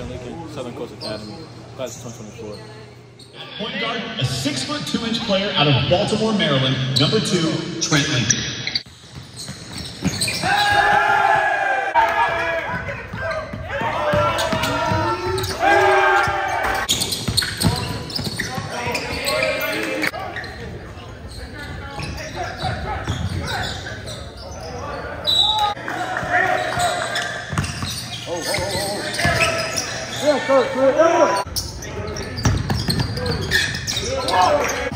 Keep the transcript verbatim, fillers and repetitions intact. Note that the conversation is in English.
here in Lincoln, Southern Coast Academy, class of twenty twenty-four. Point guard, a six foot two inch player out of Baltimore, Maryland, number two, Trent. Yeah, coach, good.